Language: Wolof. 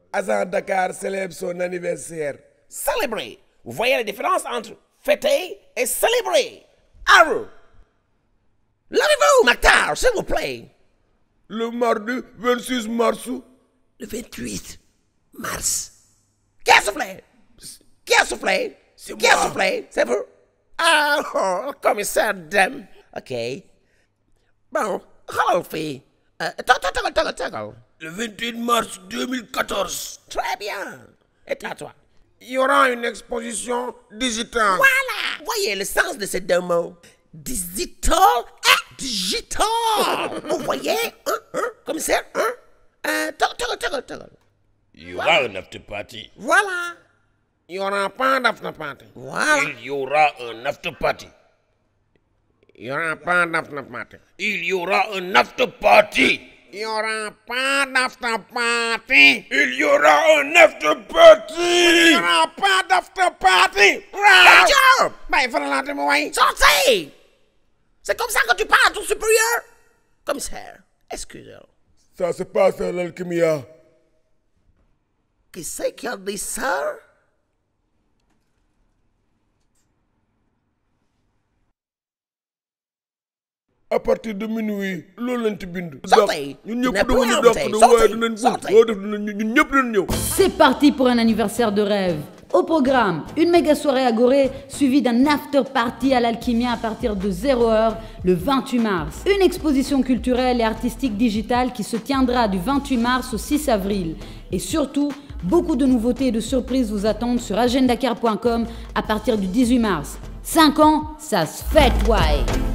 AGENDAKAR célèbre son anniversaire. Célébrer. Vous voyez la différence entre fêter et célébrer. Alors, lavez-vous, Mactar, s'il vous plaît. Le mardi 26 mars. Le 28 mars. Qui a soufflé? Qui a soufflé? C'est Qui a moi. soufflé? C'est vous? Ah, oh, commissaire Dem. Ok. Bon, xoolal fii. Tagal. Le 28 mars 2014. Très bien. Et à toi. Il y aura une exposition digitale. Voilà. Voyez le sens de ces deux mots. Digital et digital. Vous voyez? Commissaire? Tagal. Il y aura un after party. Voilà. Il n'y aura pas d'after party. Voilà. Il y aura un after party. Il n'y aura pas d'after party. Il y aura un after party. Il n'y aura pas d'after party. Il y aura un after party. Il n'y aura pas d'after party. Good job. Bah, il faut la moi. Sortez. C'est comme ça que tu parles à ton supérieur? Commissaire, excusez-moi. Ça se passe à l'alchimia. Qui c'est qui a dit ça? À partir de minuit, loolu lañ ci bind. Sortez. ñun ñëpp Tu n'es plus dañu invité. dox Sortez. waaye dinañ Sortez. boo def ñun ñëpp dinañ ñëw. C'est parti pour un anniversaire de rêve. Au programme, une méga soirée à Gorée suivie d'un after party à l'Alchimia à partir de 0h le 28 mars. Une exposition culturelle et artistique digitale qui se tiendra du 28 mars au 6 avril. Et surtout, beaucoup de nouveautés et de surprises vous attendent sur agendakar.com à partir du 18 mars. 5 ans, ça se fête, ouais!